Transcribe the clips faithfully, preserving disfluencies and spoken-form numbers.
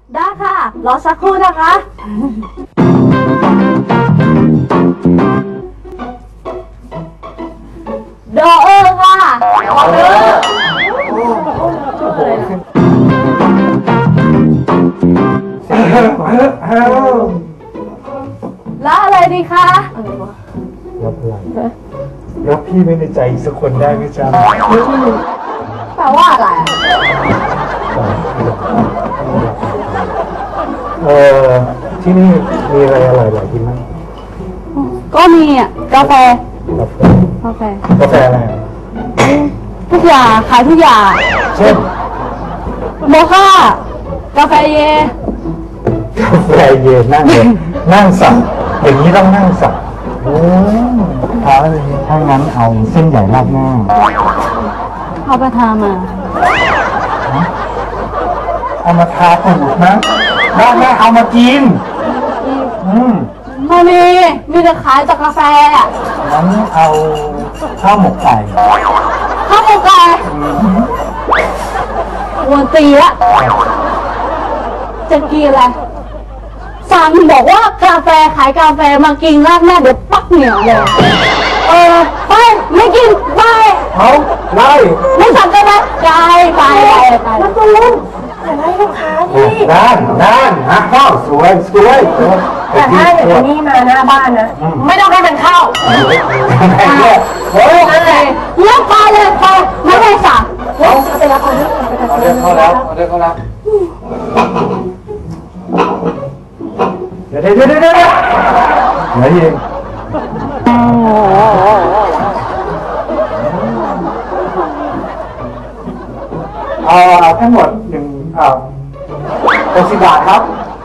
ได้ค่ะรอสักครู่นะคะดอเออร์ค่ะดอเออร์แล้วอะไรดีคะรับอะไรรับพี่ไม่ในใจอีกสักคนได้ไหมจ๊ะแปลว่าอะไรเออที่นี่มีอะไรอร่อยๆกินไหมก็มีอ่ะกาแฟกาแฟกาแฟกาแฟอะไรทุกอย่างขายทุกอย่างเช่นโมค่ากาแฟเยกาแฟเย็นนั่งเลยนั่งสั่งอย่างนี้ต้องนั่งสั่งโอ้ถ้าถ้างั้นเอาเส้นใหญ่ราดหน้าเอาไปทามาเอามาทาถูกนะราดหน้าเอามากินอืมไม่มีมีแต่ขายจากกาแฟงั้นเอาข้าวหมกไก่ข้าวหมกไก่วันตีละจะกินอะไรสั่งบอกว่ากาแฟขายกาแฟมากินราดหน้าเดี๋ยวปักเหนียวเลยเออไปไม่กินไปเอาไล่ไม่สั่งกันนะไปไปไปมาตูนแต่ไล่ลูกค้าที่ด้านด้านฮะข้าวสวยสวยแต่ถ้าอย่างนี้มาหน้าบ้านนะไม่ต้องให้มันเข้าโอ้ยอะไรเลิกไปเลยไปไม่ได้สั่งเอาไปรับเอาเดินเข้าแล้วเอาเดินเข้าแล้วเดี๋ยวเดี๋ยวเดี๋ยวเดี๋ยวเดี๋ยวเองเอาทั้งหมดหนึ่งอ่าหกสิบบาทครับ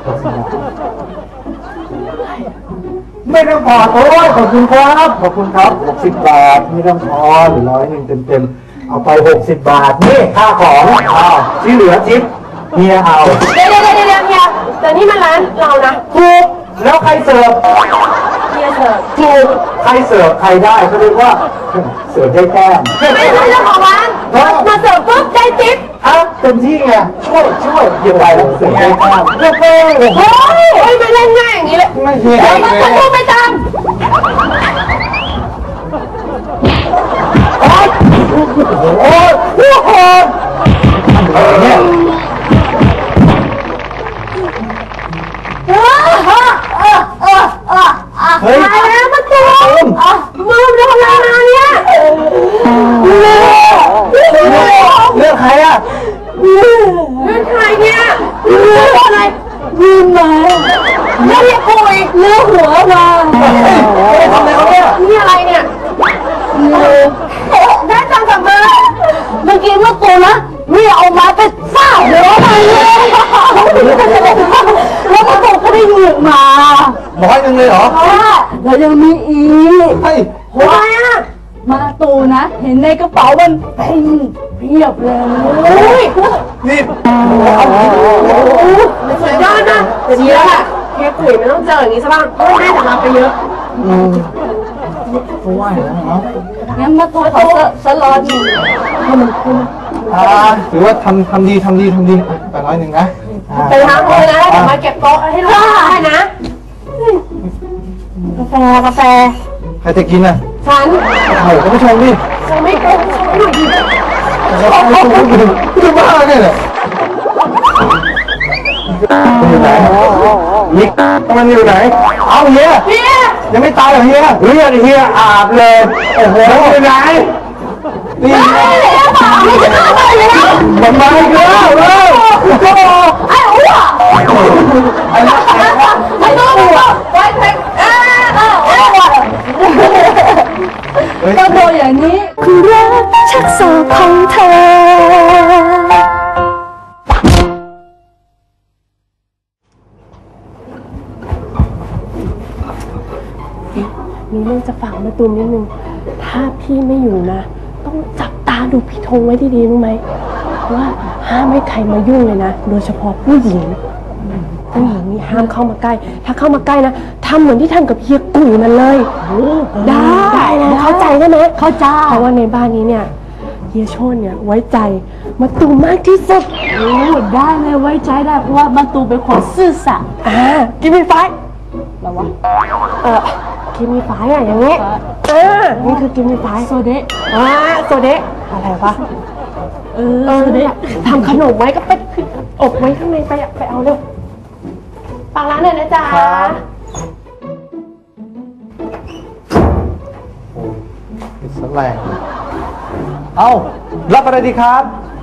ไม่ต้องพอโอ้ยขอบคุณครับขอบคุณครับหกสิบบาทไม่ต้องพอหรือร้อยหนึ่งเต็มๆเอาไปหกสิบบาทนี่ค่าของอ้าวที่เหลือทิปเฮียเอาเดี๋ยวเดี๋ยวเดี๋ยวเฮียแต่นี่มันร้านเรานะถูกแล้วใครเสิร์ฟเฮียเสิร์ฟถูกใครเสิร์ฟใครได้เขาเรียกว่าเสิร์ฟได้แต้มไม่ใช่เจ้าของร้านมาเสิร์ฟปุ๊บได้ทิปอ้าวเต็มที่ไงช่วยช่วยเกี่ยวอะไรเสิร์ฟได้แต้มเลิกเลยเฮ้ยเฮ้ยไม่เล่นง่ายอย่างนี้เลยไม่ใช่เฮ้ยมันจะพูดไม่จำโอ้ยโอ้ยโอ้โหเนี่ยเฮ้ยมาแล้วมาตูมมือโดนอะไรมาเนี่ยเลือกใครอ่ะเลือกใครเนี่ยเลือกอะไรยืนมาเลือกเรียกคุยเลือกหัวมาทำอะไรเขาเนี่ยนี่อะไรเนี่ยได้จังกับมาเมื่อกี้เมื่อกูนะนี่เอาไม้ไปฟาดหัวมันเลยแล้วก็บอกก็ได้เงินมาร้อยหนึ่งเลยเหรอแล้วยังมีอีกเฮ้ยหัวอ่ะมาตูนะเห็นในกระเป๋ามันเป็นเพียบเลยนี่สุดยอดนะเจี๊ยบอะแค่คุยไม่ต้องเจออย่างนี้ซะบ้างไม่ได้แต่มาไปเยอะอืมเขาไหวแล้วเนาะงั้นมาตูขอสลอนให้มันคุ้มอ่าถือว่าทำทำดีทำดีทำดีไปร้อยหนึ่งนะไปทางเลยนะเดี๋ยวมาเก็บโต๊ะให้ลูกค้าให้นะกาแฟกาแฟใครจะกินอ่ะฉันโอ้โหคุณผู้ชมดิฉันไม่โกงฉันหน่อยดิจะบ้าเนี่ยอยู่ไหนนิกมันอยู่ไหนเอาเฮียเฮียยังไม่ตายเหรอเฮียเฮียเฮียอาบเลยโอ้โหอยู่ไหนนี่เฮียเปล่าไม่ใช่ข้าวเลยนะมันมาอีกแล้วเร็วโอ้ไอ้อ้วไอ้ไอ้ตัวไว้เทคเอ้ยเอ้ยก็โดนอย่างนี้คือรักชักศอกของเธอมีเรื่องจะฝากมาตูมนิดนึงถ้าพี่ไม่อยู่นะต้องจับตาดูพี่ธงไว้ดีๆรู้ไหมว่าห้ามให้ใครมายุ่งเลยนะโดยเฉพาะผู้หญิงผู้หญิงนี่ห้ามเข้ามาใกล้ถ้าเข้ามาใกล้นะทำเหมือนที่ทำกับเฮียกู่นั่นเลยได้ได้นะเข้าใจใช่ไหมเข้าใจเพราะว่าในบ้านนี้เนี่ยเฮียโชนเนี่ยไว้ใจมาตูมมากที่สุดโอ้ได้เลยไว้ใจได้เพราะว่ามาตูเป็นคนซื่อสัตย์อ่ากิมมี่ไฟแล้ววะเออกิมมี่ไฟอะอย่างงี้เออนี่คือกิมมี่ไฟโซเดะอ่าโซเดะอะไรวะเออเออโซเดะทำขนมไว้ก็ไปอบไว้ข้างในไปอะไปเอาเร็วฝากร้านหน่อยนะจ๊ะอิสแรงเอ้ารับอะไรดีครับ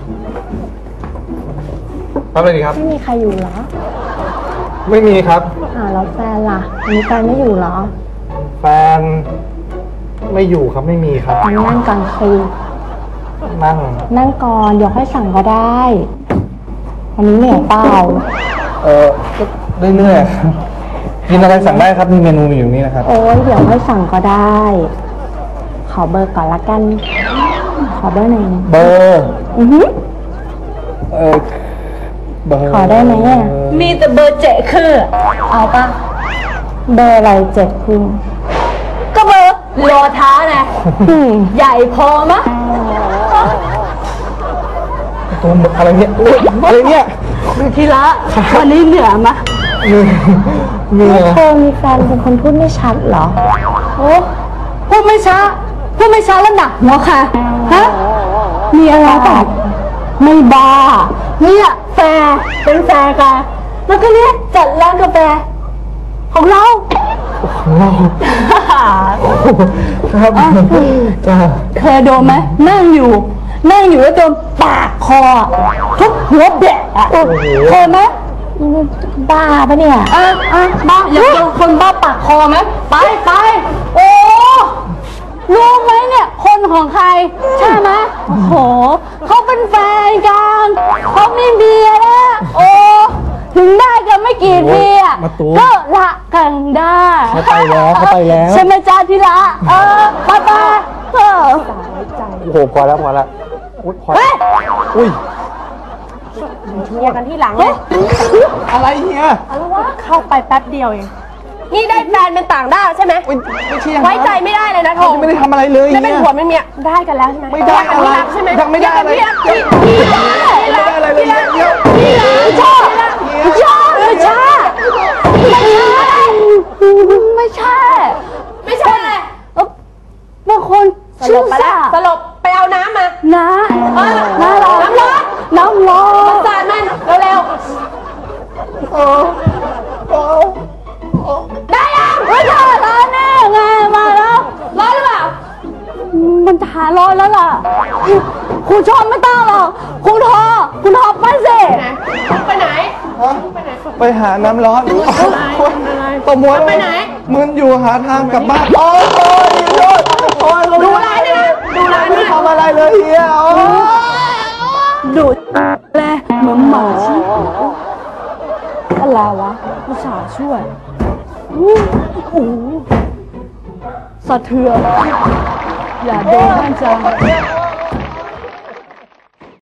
รับอะไรดีครับไม่มีใครอยู่เหรอไม่มีครับอ่าแล้วแฟนล่ะมีแฟนไม่อยู่เหรอแฟนไม่อยู่ครับไม่มีครับงั้นนั่งกลางคืนนั่งนั่งก่อนเดี๋ยวค่อยสั่งก็ได้วันนี้เหนื่อยเปล่าเออก็เรื่อยๆครับกินอะไรสั่งได้ครับมีเมนูอยู่นี่นะครับโอ้ยเดี๋ยวค่อยสั่งก็ได้ ขอเบอร์ก่อนละกัน ขอเบอร์หน่อยเบอร์อือหือเออเบอร์ขอได้ไหมอะมีแต่เบอร์เจคือเอาปะเบอร์อะไรเจ็ดคุณก็เบอร์โลท้าไงอืมใหญ่พอมะตัวอะไรเนี่ยอุ๊ยอะไรเนี่ยทีละวันนี้เหนื่อยมะมีมีอะไรเธอมีแฟนเป็นคนพูดไม่ชัดเหรอโอ้พูดไม่ช้าพูดไม่ช้าแล้วหนักหัวค่ะฮะมีอะไรแบบไม่บ้าเนี่ยแฟร์เป็นแฟร์กันแล้วก็เนี่ยจัดร้านกาแฟของเราเรา ครับจ้าเคยโดนไหมนั่งอยู่ นั่งอยู่แล้วโดนปากคอทุบหัวแบะอะเคยไหมบ้าปะเนี่ยอ่ะอ่ะบ้าอยากโดนคนบ้าปากคอไหมไปไปโอ้รู้ไหมเนี่ยคนของใครใช่ไหมโอ้โหเขาเป็นแฟนกันเขาไม่เบียร์นะโอ้ถึงได้กันไม่กี่ทีอ่ะก็ละกันได้เขาไปแล้วเขาไปแล้วใช่ไหมจ้าที่ละเออไปไปเออโอ้โหพอแล้วพอแล้วอุ้ยพอเฮ้ยอุ้ยเคลียร์กันที่หลังเลยอะไรเฮียเข้าไปแป๊บเดียวเอง นี่ได้แฟนเป็นต่างด้าวใช่ไหมอุ้ยไม่ใช่อย่างนั้นไว้ใจไม่ได้เลยนะทงไม่ได้ทำอะไรเลยแล้วเป็นเฮียผัวเป็นเมียได้กันแล้วใช่ไหมไม่ได้อะไรรักใช่ไหมยังไม่ได้อะไรที่รักที่ไม่ได้อะไรเลยเฮียชอบชอบไม่ใช่ไม่ใช่ ไม่ใช่อะไรบางคนสลชื่อบไปสาแล้วสลบไปเอาน้ำมานะน้ำร้อนน้ำร้อนน้ำร้อนสาดมันเร็วได้ยังไม่ใช่ร้อนแน่ไงมาแล้วๆร้อนหรือเปล่ามันหาร้อนแล้วล่ะคุณชอบไม่ต้องหรอกคุณทอคุณทอไปสิไปไหนไปหาน้ำร้อนตบหัวไปไหนมึนอยู่หาทางกลับบ้านโอ้ยโอ้ยโอ้ยโอ้ยดูร้านด้วยนะดูร้านไม่ด้วยทำอะไรเลยเฮียโอ้ยดูดแลเหมือนหมาชี้อะไรวะภาษาห์ช่วยอู้หูสะเทือนอย่าโดนบ้านจัง